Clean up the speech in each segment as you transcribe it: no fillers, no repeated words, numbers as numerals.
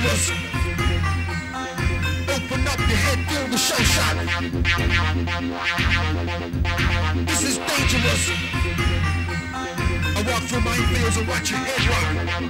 dangerous. Open up your head, feel the shell shock. This is dangerous. I walk through minefields and watch your head rock.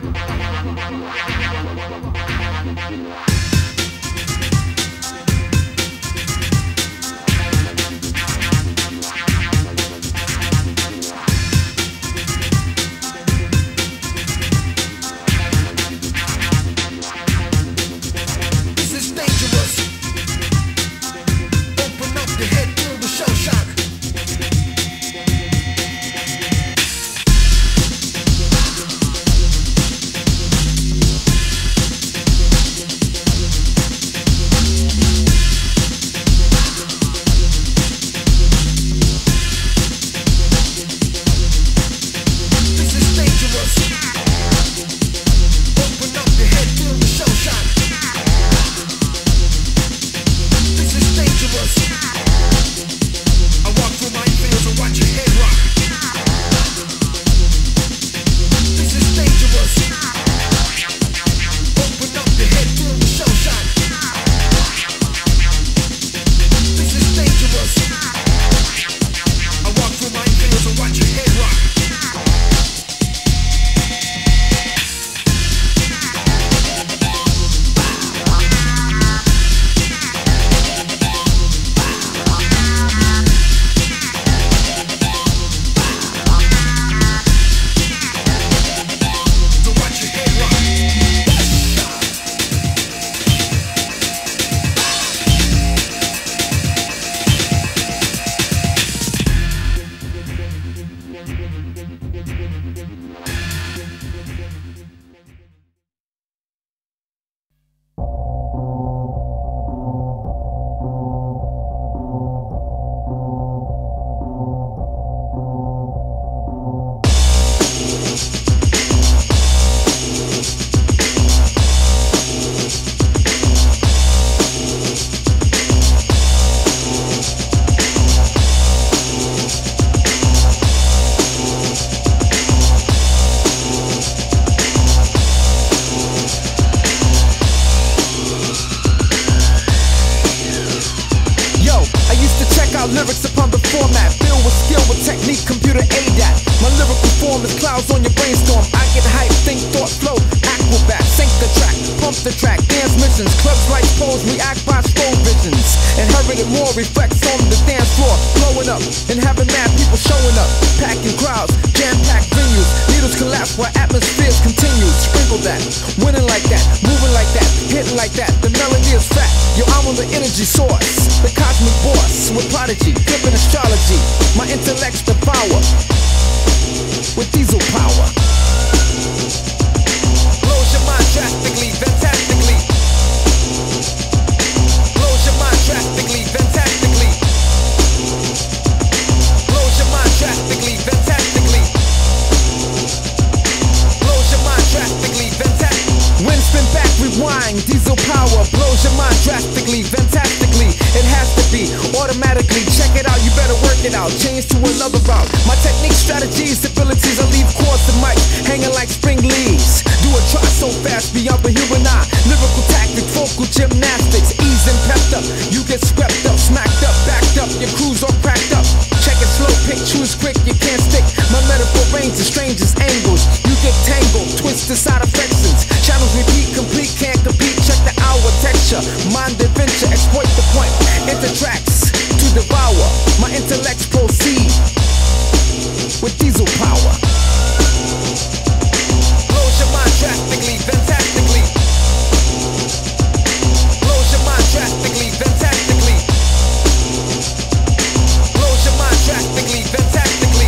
Lyrics upon the format, filled with skill with technique, computer ADAT. My lyrical form is clouds on your brainstorm. I get hype, think, thought, flow, acrobat. Sync the track, pump the track, dance missions. Clubs like pose, react by scroll visions. Inherited more reflects on the dance floor. Blowing up and having mad people showing up. Packing crowds, jam-packed venues. Needles collapse while atmospheres continue. Sprinkle that, winning like that, moving like that, hitting like that. The melody is fat, yo, I'm on the energy source. The cosmic boss with Prodigy, flipping astrology. My intellect's the power with diesel power. Blows your mind drastically, fantastically. Blows your mind drastically, fantastically. Blows your mind drastically, fantastically. Blows your mind drastically, fantastically. Wind spin back, rewind, diesel power. Blows your mind drastically, fantastically. It has to be automatically. Check it out, you better work it out. Change to another route. My techniques, strategies, abilities, I leave chords and mic hanging like spring leaves. Do a try so fast beyond the human eye. Lyrical tactic, vocal gymnastics, ease and pepped up. You get swept up, smacked up, backed up. Your crew's all cracked up. Check it slow, pick, choose quick, you can't stick. My metaphor range is strangest angles. You get tangled, twisted side affections. Channels repeat, complete, can't compete. Check the hour texture, mind adventure, exploit the point. Enter tracks to devour. My intellects proceed with diesel power. Blows your mind drastically, fantastically. Blows your mind drastically, fantastically. Blows your mind drastically, fantastically.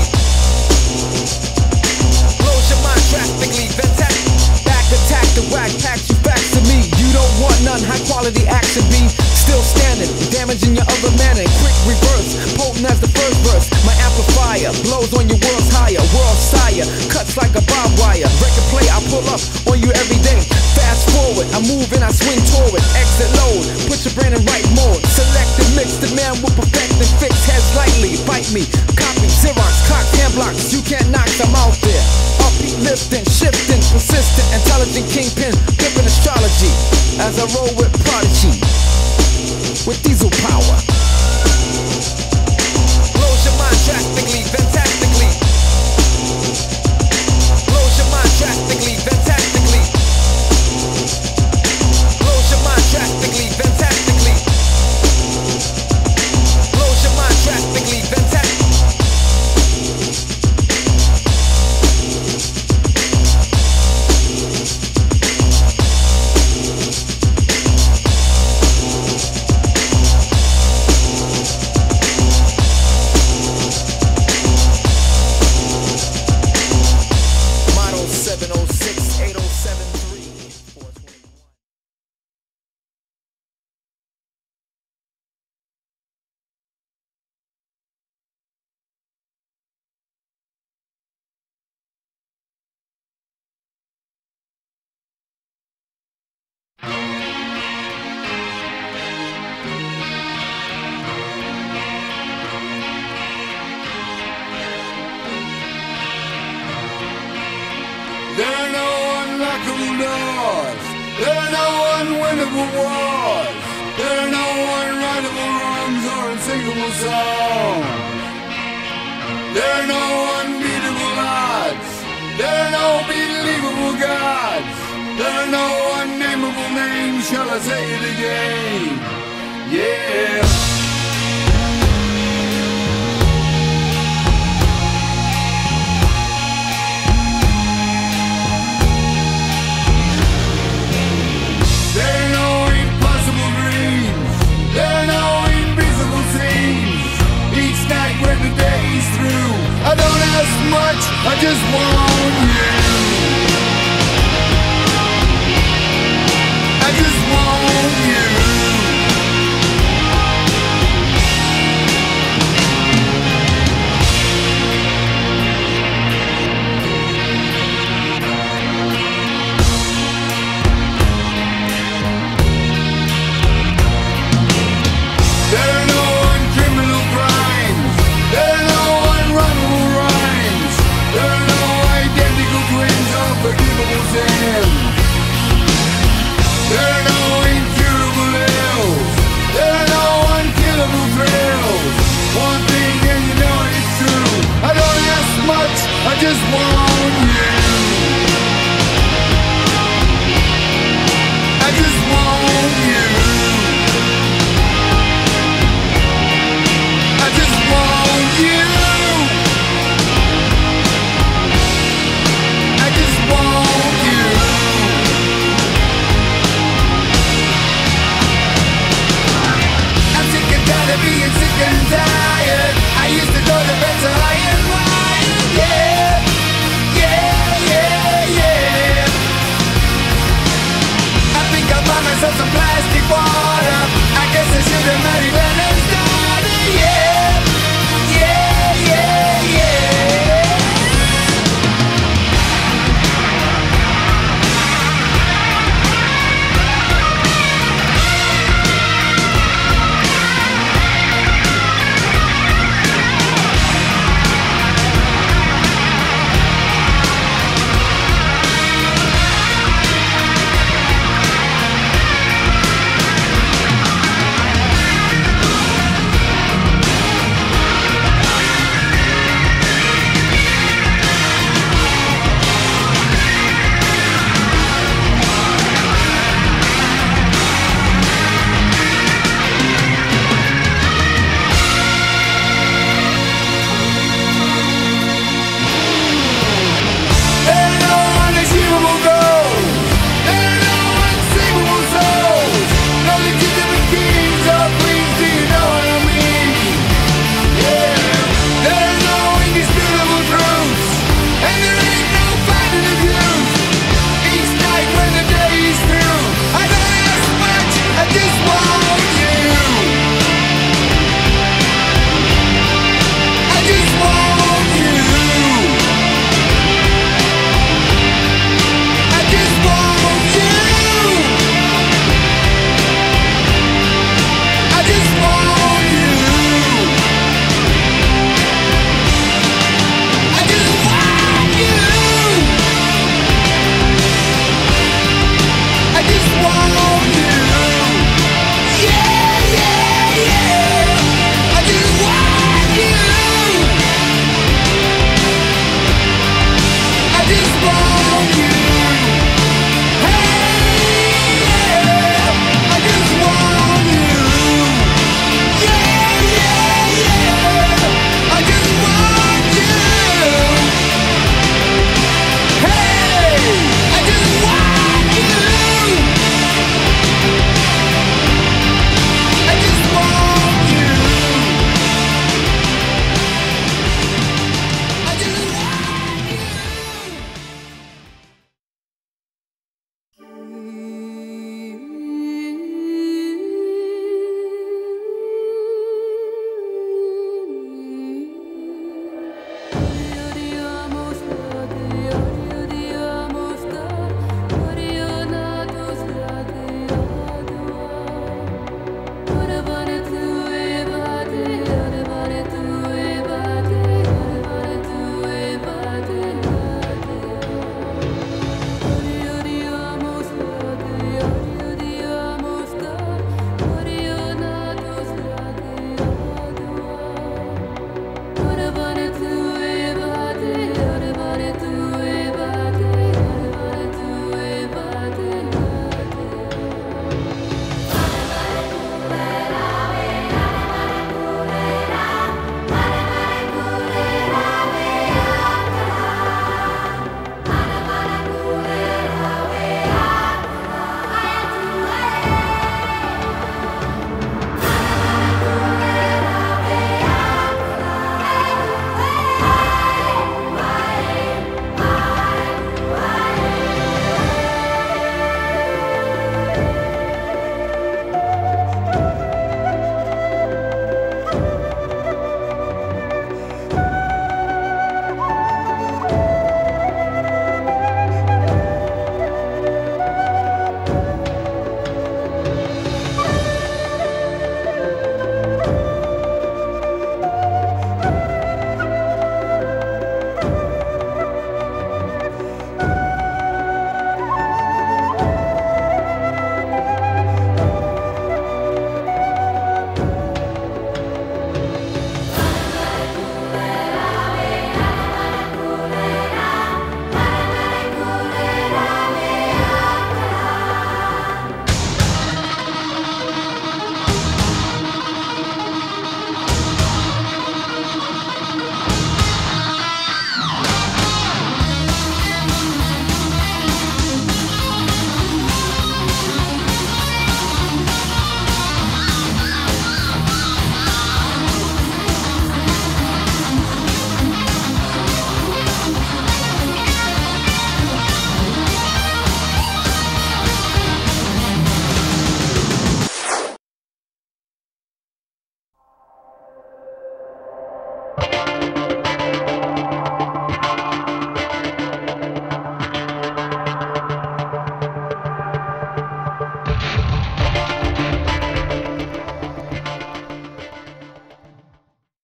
Blows your mind drastically, fantastically. Back attack, the whack packs you back to me. You don't want none, high quality action be still standing, damaging your other man in quick reverse, potent as the first verse. My amplifier blows on your world's higher, world sire, cuts like a barbed wire. Record play, I pull up on you every day. Fast forward, I move and I swing toward. Exit load, put your brain in right mode. Select and mix, the man will perfect and fix. Heads lightly, bite me, copy, Xerox, cock, hand blocks. You can't knock them out there. Upbeat, lifting, shifting, persistent, intelligent kingpin, flipping astrology. roll with Prodigy, with diesel power. Blows your mind drastically, fantastically. Blows your mind drastically, fantastically. Blows your mind drastically, fantastically. Blows your mind drastically, fantastically. There are no unlockable doors. There are no unwinnable wars. There are no unwritable wrongs or unsinkable songs. There are no unbeatable odds. There are no believable gods. There are no unnameable names. Shall I say it again? Yeah. I don't ask much, I just want you. I just want you. There are no uncriminal crimes. There are no unrunnable rhymes. There are no identical twins or forgivable sins. There are no incurable ills. There are no unkillable thrills. One thing and you know it's true. I don't ask much, I just want